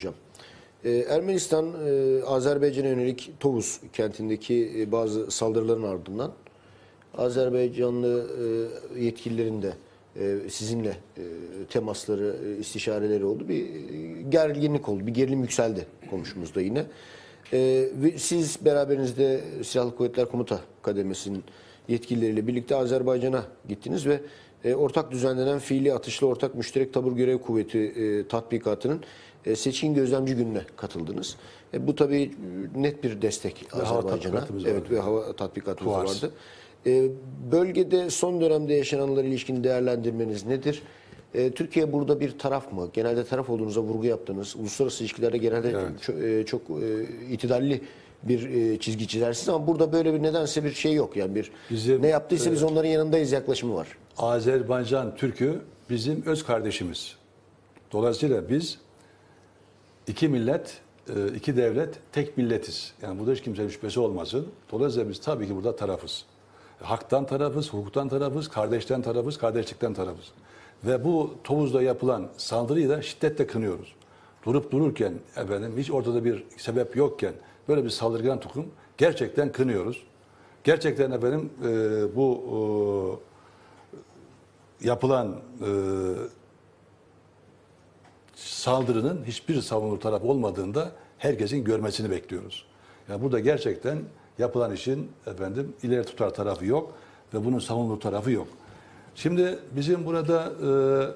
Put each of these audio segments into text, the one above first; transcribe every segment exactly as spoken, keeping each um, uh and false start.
Hocam. Ee, Ermenistan, e, Azerbaycan'a yönelik Tovuz kentindeki e, bazı saldırıların ardından Azerbaycanlı e, yetkililerin de e, sizinle e, temasları, e, istişareleri oldu. Bir e, gerginlik oldu, bir gerilim yükseldi komşumuzda yine. E, ve siz beraberinizde Silahlı Kuvvetler Komuta Kademesi'nin yetkilileriyle birlikte Azerbaycan'a gittiniz ve e, ortak düzenlenen fiili atışlı ortak müşterek tabur görev kuvveti e, tatbikatının e, seçkin gözlemci gününe katıldınız. E, bu tabii net bir destek Azerbaycan'a. Evet, ve hava tatbikatımız vardı. E, bölgede son dönemde yaşananlara ilişkin değerlendirmeniz nedir? E, Türkiye burada bir taraf mı? Genelde taraf olduğunuza vurgu yaptınız. Uluslararası ilişkilerde genelde evet. çok, e, çok e, itidalli bir e, çizgi çizersiniz ama burada böyle bir nedense bir şey yok. Yani bir bizim, ne yaptıysa e, biz onların yanındayız yaklaşımı var. Azerbaycan Türk'ü bizim öz kardeşimiz. Dolayısıyla biz iki millet, iki devlet, tek milletiz. Yani burada hiç kimsenin şüphesi olmasın. Dolayısıyla biz tabii ki burada tarafız. Haktan tarafız, hukuktan tarafız, kardeşten tarafız, kardeşlikten tarafız. Ve bu Tovuz'da yapılan saldırıyı da şiddetle kınıyoruz. Durup dururken, efendim, hiç ortada bir sebep yokken böyle bir saldırgan tutum gerçekten kınıyoruz. Gerçekten efendim e, bu e, yapılan e, saldırının hiçbir savunulur taraf olmadığında herkesin görmesini bekliyoruz. Yani burada gerçekten yapılan işin efendim ileri tutar tarafı yok ve bunun savunulur tarafı yok. Şimdi bizim burada e,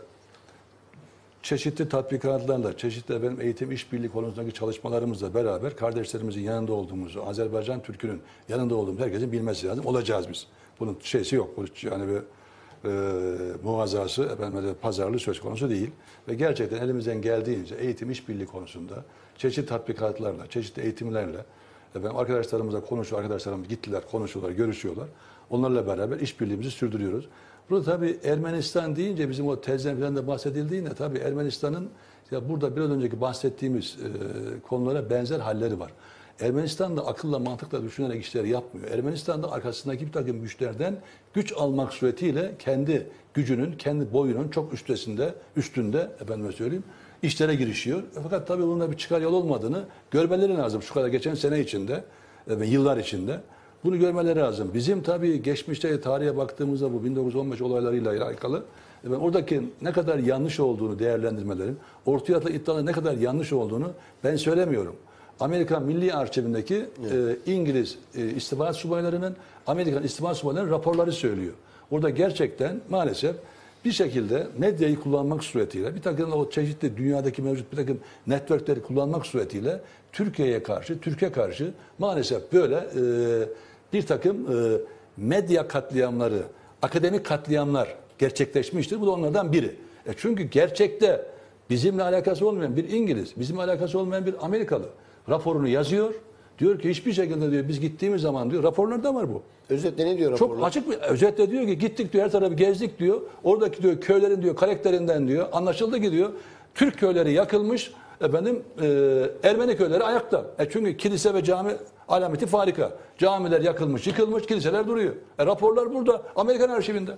çeşitli tatbikatlarla, çeşitli efendim eğitim işbirliği konusundaki çalışmalarımızla beraber kardeşlerimizin yanında olduğumuzu, Azerbaycan Türk'ünün yanında olduğumuzu herkesin bilmesi lazım. Olacağız biz. Bunun şeysi yok. Yani bir e, muazzası, efendim, pazarlığı söz konusu değil. Ve gerçekten elimizden geldiğince eğitim işbirliği konusunda çeşitli tatbikatlarla, çeşitli eğitimlerle efendim, arkadaşlarımızla konuşuyor, arkadaşlarımız gittiler, konuşuyorlar, görüşüyorlar. Onlarla beraber işbirliğimizi sürdürüyoruz. Burada tabii Ermenistan deyince bizim o tezden falan da bahsedildiğinde tabii Ermenistan'ın ya burada biraz önceki bahsettiğimiz e, konulara benzer halleri var. Ermenistan da akılla mantıkla düşünerek işleri yapmıyor. Ermenistan da arkasındaki bir takım güçlerden güç almak suretiyle kendi gücünün, kendi boyunun çok üstesinde, üstünde efendime söyleyeyim işlere girişiyor. Fakat tabii bunun da bir çıkar yol olmadığını görmeleri lazım şu kadar geçen sene içinde ve yıllar içinde. Bunu görmeleri lazım. Bizim tabii geçmişte tarihe baktığımızda bu bin dokuz yüz on beş olaylarıyla alakalı ben oradaki ne kadar yanlış olduğunu değerlendirmelerin, ortaya atılan iddiaların ne kadar yanlış olduğunu ben söylemiyorum. Amerikan Milli Arşivindeki evet. e, İngiliz e, istihbarat subaylarının, Amerikan istihbarat subaylarının raporları söylüyor. Orada gerçekten maalesef bir şekilde medyayı kullanmak suretiyle, bir takım o çeşitli dünyadaki mevcut bir takım networkleri kullanmak suretiyle Türkiye'ye karşı, Türkiye karşı maalesef böyle e, bir takım e, medya katliamları, akademik katliamlar gerçekleşmiştir. Bu da onlardan biri. E çünkü gerçekte bizimle alakası olmayan bir İngiliz, bizimle alakası olmayan bir Amerikalı raporunu yazıyor. Diyor ki hiçbir şekilde diyor biz gittiğimiz zaman diyor raporlarda var bu. Özetle ne diyor raporlar? Çok açık bir özetle diyor ki gittik diyor her tarafı gezdik diyor. Oradaki diyor köylerin diyor karakterinden diyor anlaşıldı ki diyor Türk köyleri yakılmış efendim e, Ermeni köyleri ayakta. E çünkü kilise ve cami alameti farika. Camiler yakılmış, yıkılmış, kiliseler duruyor. E raporlar burada Amerikan arşivinde.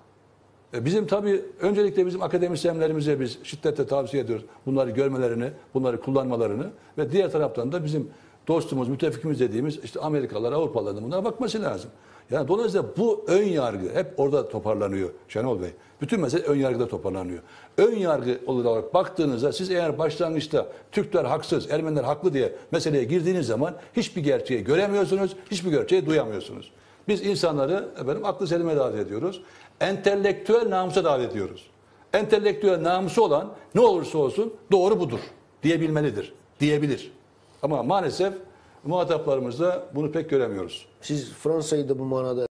E bizim tabii öncelikle bizim akademisyenlerimize biz şiddetle tavsiye ediyoruz bunları görmelerini, bunları kullanmalarını ve diğer taraftan da bizim dostumuz, müttefikimiz dediğimiz işte Amerikalılar, Avrupalıların bunlara bakması lazım. Yani dolayısıyla bu ön yargı hep orada toparlanıyor Şenol Bey. Bütün mesele ön yargıda toparlanıyor. Ön yargı olarak baktığınızda siz eğer başlangıçta Türkler haksız, Ermeniler haklı diye meseleye girdiğiniz zaman hiçbir gerçeği göremiyorsunuz, hiçbir gerçeği duyamıyorsunuz. Biz insanları efendim aklı selime davet ediyoruz. Entelektüel namusa davet ediyoruz. Entelektüel namusu olan ne olursa olsun doğru budur diyebilmelidir, diyebilir. Ama maalesef muhataplarımızda bunu pek göremiyoruz. Siz Fransa'yı da bu manada